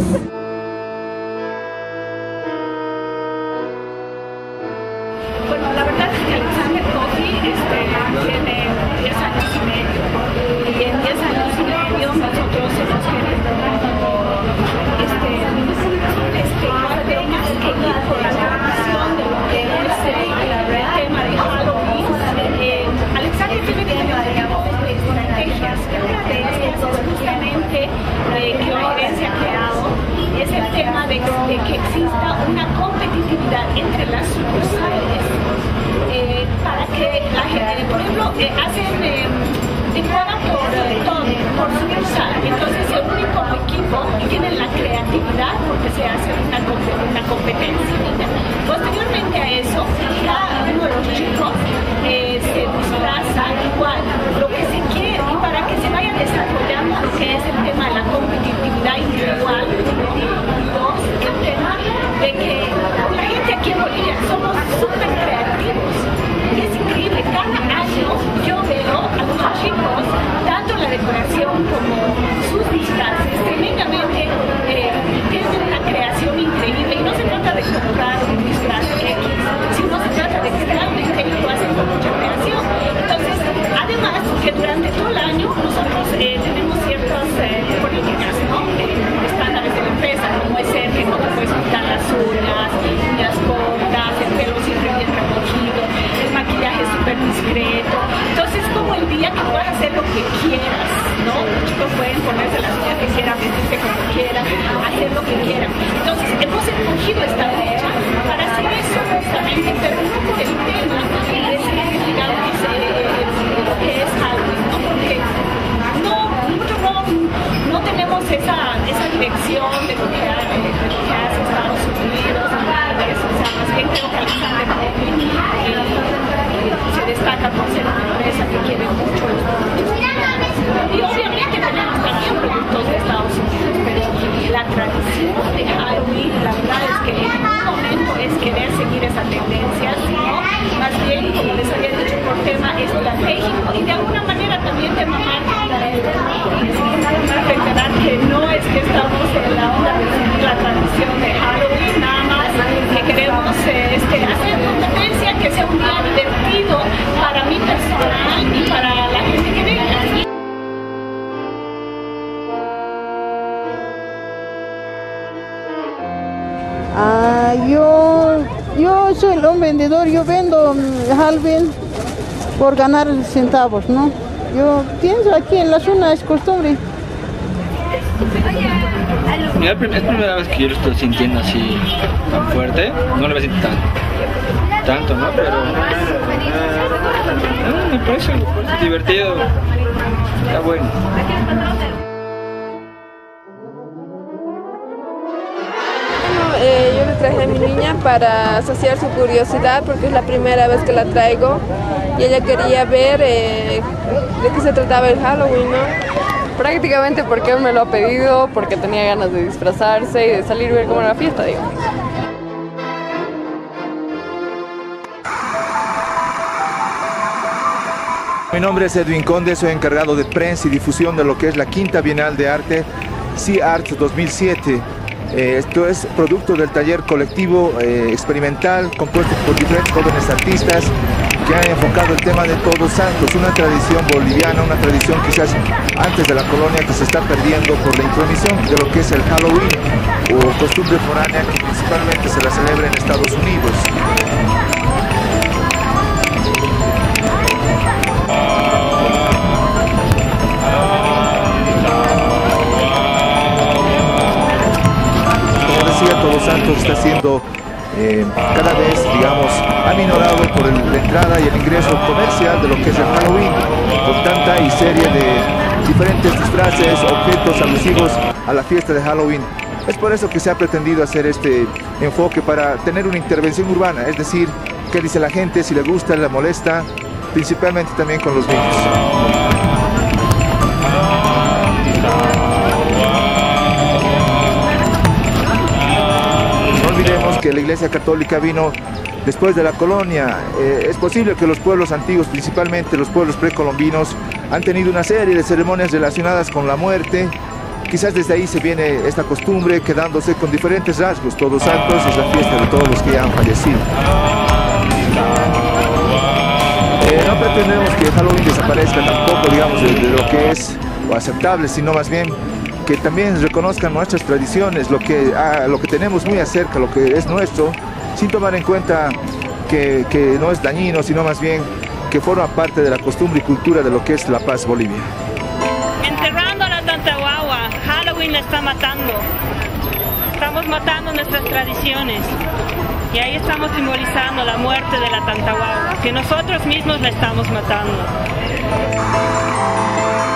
Bueno, la verdad es que Alexander Coffee tiene 10 años y medio, y en 10 años y medio nosotros hemos generado apenas que ir por la programación de lo que es el tema de Halloween. Alexander tiene diferentes estrategias, que una de ellas es justamente que la gerencia ha creado, es el tema de que exista una competitividad entre las sucursales para que la gente, por ejemplo, decoran por sucursal, entonces se unen como equipo y tienen la creatividad porque se hace una competencia. Posteriormente a eso, cada uno de los chicos se disfraza igual, lo que se quiere, y para que se vaya desarrollando lo que es el tema de la competitividad individual. Dos, el tema de que la gente aquí en Bolivia somos súper creativos. Y es increíble, cada año yo veo a los chicos, tanto la decoración como sus disfraces, tremendamente tienen una creación increíble. Y no se trata de comprar un disfraz X, sino se trata de que realmente lo hacen con mucha creación. Entonces, además, que durante todo el año nosotros tenemos ciertas políticas, ¿no? Estándares de la empresa, como es ser que no te puedes quitar las uñas cortas, el pelo siempre bien recogido, el maquillaje súper discreto. Entonces, como el día que puedas hacer lo que quieras, ¿no? Los chicos pueden ponerse las uñas que quieran, vestirse como quieran, hacer lo que quieran. Entonces, hemos escogido esta fecha para hacer eso justamente, pero no por el tema de ser, digamos, lo que es Halloween, ¿no? Porque nosotros no tenemos esa dirección de lo que hace Estados Unidos, de eso, o sea, más bien creo que Alexander Coffee se destaca por ser una empresa que quiere mucho los productos y obviamente tenemos también productos de Estados Unidos, pero la tradición de Halloween, la verdad es que en un momento es querer seguir esa tendencia, sino más bien, como les había dicho, por tema estratégico y de alguna manera también tema marketing. Reiterar que no es que estamos en la onda de seguir la tradición de Halloween, nada más que queremos hacer competencia que sea un día divertido para mi personal y para la gente que venga. Yo soy un vendedor, yo vendo Halloween por ganar centavos, ¿no? Yo pienso aquí en la zona es costumbre. Mira, es primera vez que yo lo estoy sintiendo así tan fuerte, no lo voy a sentir tanto, ¿no? Pero me parece divertido, está bueno. Yo le traje a mi niña para saciar su curiosidad porque es la primera vez que la traigo y ella quería ver de qué se trataba el Halloween, ¿no? Prácticamente porque él me lo ha pedido, porque tenía ganas de disfrazarse y de salir a ver cómo era la fiesta, digo. Mi nombre es Edwin Conde, soy encargado de prensa y difusión de lo que es la quinta Bienal de Arte, SeeArts 2007. Esto es producto del taller colectivo experimental compuesto por diferentes jóvenes artistas que han enfocado el tema de Todos Santos, una tradición boliviana, una tradición quizás antes de la colonia que se está perdiendo por la intromisión de lo que es el Halloween o costumbre foránea que principalmente se la celebra en Estados Unidos. Todos Santos está siendo cada vez, digamos, aminorado por la entrada y el ingreso comercial de lo que es el Halloween, con tanta y serie de diferentes disfraces, objetos alusivos a la fiesta de Halloween. Es por eso que se ha pretendido hacer este enfoque para tener una intervención urbana, es decir, qué dice la gente, si le gusta, le molesta, principalmente también con los niños. Que la Iglesia Católica vino después de la colonia. Es posible que los pueblos antiguos, principalmente los pueblos precolombinos, han tenido una serie de ceremonias relacionadas con la muerte quizás desde ahí se viene esta costumbre, quedándose con diferentes rasgos. Todos Santos es la fiesta de todos los que ya han fallecido. No pretendemos que Halloween desaparezca tampoco, digamos, de lo que es o aceptable, sino más bien que también reconozcan nuestras tradiciones, lo que tenemos muy acerca, lo que es nuestro, sin tomar en cuenta que no es dañino, sino más bien que forma parte de la costumbre y cultura de lo que es La Paz, Bolivia. Enterrando a la Tantahuahua, Halloween la está matando. Estamos matando nuestras tradiciones. Y ahí estamos simbolizando la muerte de la Tantahuahua, que nosotros mismos la estamos matando.